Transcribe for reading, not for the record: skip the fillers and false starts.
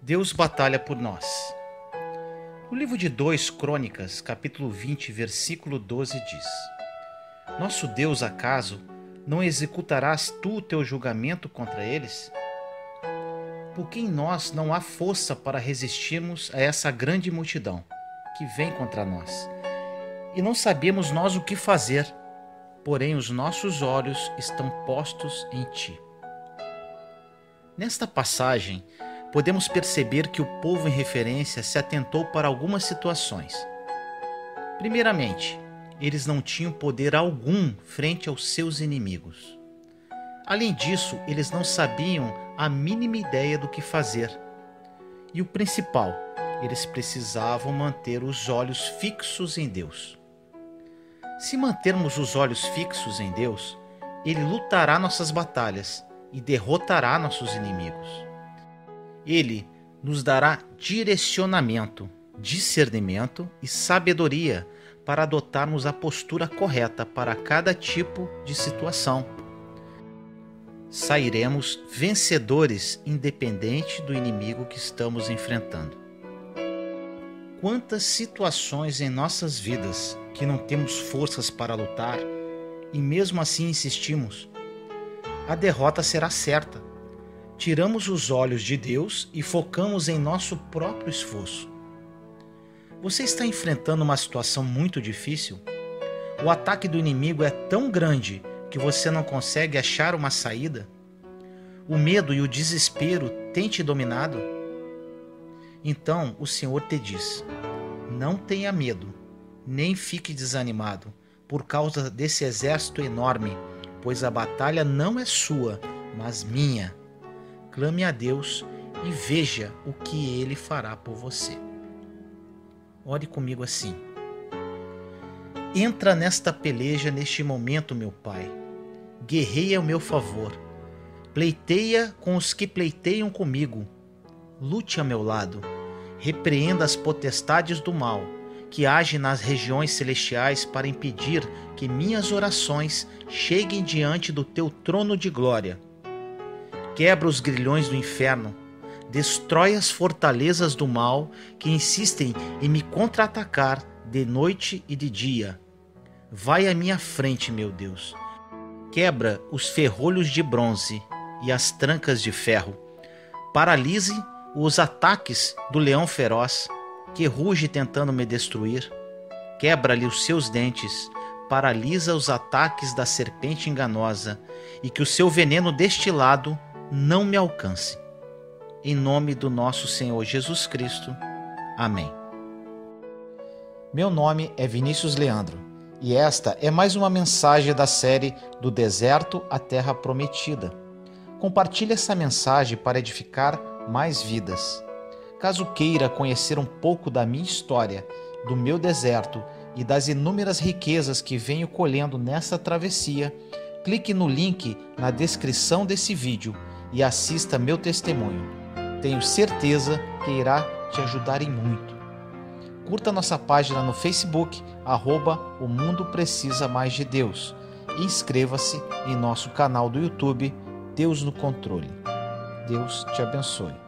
Deus batalha por nós. No livro de 2 Crônicas, capítulo 20, versículo 12 diz: Nosso Deus, acaso, não executarás tu o teu julgamento contra eles? Porque em nós não há força para resistirmos a essa grande multidão que vem contra nós. E não sabemos nós o que fazer, porém os nossos olhos estão postos em ti. Nesta passagem, podemos perceber que o povo em referência se atentou para algumas situações. Primeiramente, eles não tinham poder algum frente aos seus inimigos. Além disso, eles não sabiam a mínima ideia do que fazer. E o principal, eles precisavam manter os olhos fixos em Deus. Se mantermos os olhos fixos em Deus, Ele lutará nossas batalhas e derrotará nossos inimigos. Ele nos dará direcionamento, discernimento e sabedoria para adotarmos a postura correta para cada tipo de situação. Sairemos vencedores independente do inimigo que estamos enfrentando. Quantas situações em nossas vidas que não temos forças para lutar e mesmo assim insistimos? A derrota será certa. Tiramos os olhos de Deus e focamos em nosso próprio esforço. Você está enfrentando uma situação muito difícil? O ataque do inimigo é tão grande que você não consegue achar uma saída? O medo e o desespero têm te dominado? Então o Senhor te diz: não tenha medo, nem fique desanimado por causa desse exército enorme, pois a batalha não é sua, mas minha. Clame a Deus e veja o que Ele fará por você. Ore comigo assim: entra nesta peleja neste momento, meu Pai. Guerreia ao meu favor. Pleiteia com os que pleiteiam comigo. Lute a meu lado. Repreenda as potestades do mal, que agem nas regiões celestiais para impedir que minhas orações cheguem diante do teu trono de glória. Quebra os grilhões do inferno, destrói as fortalezas do mal que insistem em me contra-atacar de noite e de dia. Vai à minha frente, meu Deus. Quebra os ferrolhos de bronze e as trancas de ferro. Paralise os ataques do leão feroz, que ruge tentando me destruir. Quebra-lhe os seus dentes, paralisa os ataques da serpente enganosa, e que o seu veneno destilado não me alcance. Em nome do nosso Senhor Jesus Cristo. Amém. Meu nome é Vinícius Leandro, e esta é mais uma mensagem da série Do Deserto à Terra Prometida. Compartilhe essa mensagem para edificar mais vidas. Caso queira conhecer um pouco da minha história, do meu deserto e das inúmeras riquezas que venho colhendo nessa travessia, clique no link na descrição desse vídeo e assista meu testemunho. Tenho certeza que irá te ajudar em muito. Curta nossa página no Facebook, @O Mundo Precisa Mais de Deus, e inscreva-se em nosso canal do YouTube, Deus no Controle. Deus te abençoe.